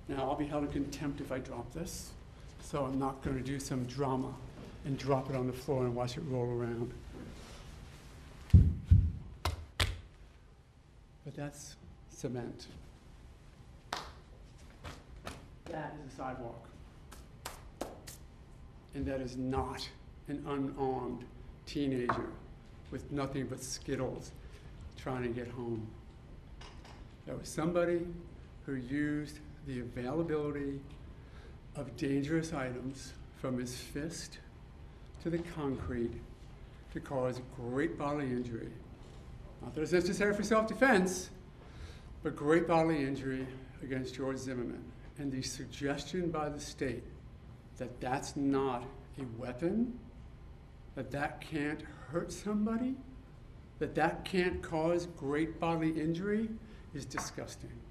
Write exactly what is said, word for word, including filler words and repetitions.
Now, I'll be held in contempt if I drop this, so I'm not going to do some drama and drop it on the floor and watch it roll around. But that's cement. That is a sidewalk. And that is not an unarmed teenager with nothing but Skittles trying to get home. That was somebody who used the availability of dangerous items from his fist to the concrete to cause great bodily injury. Not that it's necessary for self-defense, but great bodily injury against George Zimmerman. And the suggestion by the state that that's not a weapon, that that can't hurt somebody, that that can't cause great bodily injury is disgusting.